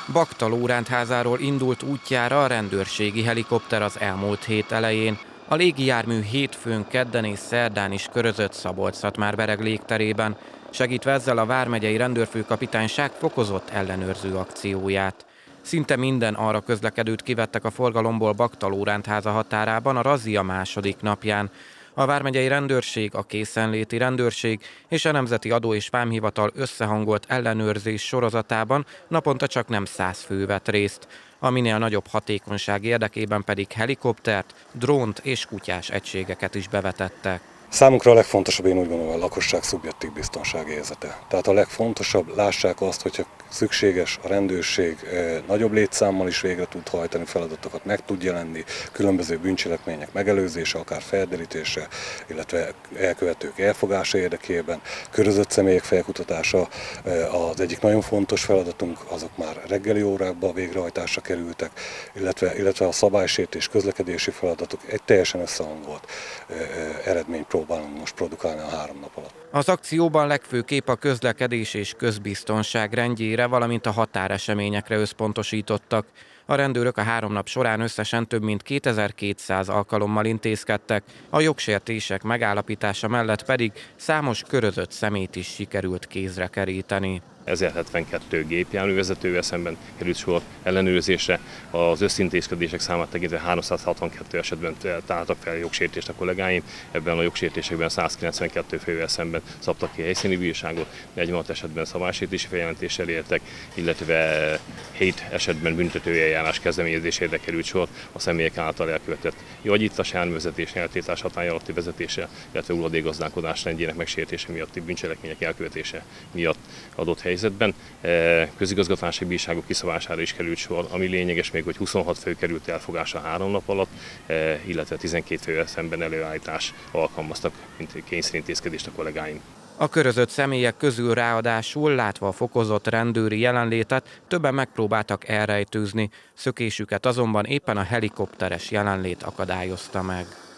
Bakta Lórántházáról indult útjára a rendőrségi helikopter az elmúlt hét elején. A légijármű hétfőn, kedden és szerdán is körözött Szabolcs-Szatmár-Bereg légterében, segítve ezzel a vármegyei rendőrfőkapitányság fokozott ellenőrző akcióját. Szinte minden arra közlekedőt kivettek a forgalomból Bakta Lórántháza határában a razzia második napján. A vármegyei rendőrség, a készenléti rendőrség és a Nemzeti Adó és Vámhivatal összehangolt ellenőrzés sorozatában naponta csak nem 100 fő vett részt. A minél nagyobb hatékonyság érdekében pedig helikoptert, drónt és kutyás egységeket is bevetettek. Számunkra a legfontosabb, én úgy gondolom, a lakosság szubjektív biztonsági érzete. Tehát a legfontosabb, lássák azt, hogyha szükséges, a rendőrség nagyobb létszámmal is végre tud hajtani feladatokat, meg tud jelenni, különböző bűncselekmények megelőzése, akár felderítése, illetve elkövetők elfogása érdekében. Körözött személyek felkutatása az egyik nagyon fontos feladatunk, azok már reggeli órákban végrehajtásra kerültek, illetve a szabálysértés közlekedési feladatok egy teljesen összehangolt eredményt próbálunk most produkálni a 3 nap alatt. Az akcióban legfőképp a közlekedés és közbiztonság rendjére, valamint a határeseményekre összpontosítottak. A rendőrök a 3 nap során összesen több mint 2200 alkalommal intézkedtek, a jogsértések megállapítása mellett pedig számos körözött személyt is sikerült kézre keríteni. 1072 gépjárművezetővel szemben került sor ellenőrzésre, az összintézkedések számát tekintve 362 esetben találtak fel jogsértést a kollégáim, ebben a jogsértésekben 192 fővel szemben szabtak ki helyszíni bírságot, 46 esetben szabálysértési feljelentéssel éltek, illetve 7 esetben büntetőeljárás kezdeményezésére került sor a személyek által elkövetett jagyítás, járművezetés, eltiltás hatály alatti vezetése, illetve hulladékgazdálkodás rendjének megsértése miatti bűncselekmények elkövetése miatt adott helyzetben. Közigazgatási bírságok kiszabására is került sor, ami lényeges még, hogy 26 fő került elfogásra 3 nap alatt, illetve 12 fővel szemben előállítás alkalmaztak, mint kényszerintézkedést a kollégáim. A körözött személyek közül ráadásul, látva a fokozott rendőri jelenlétet, többen megpróbáltak elrejtőzni, szökésüket azonban éppen a helikopteres jelenlét akadályozta meg.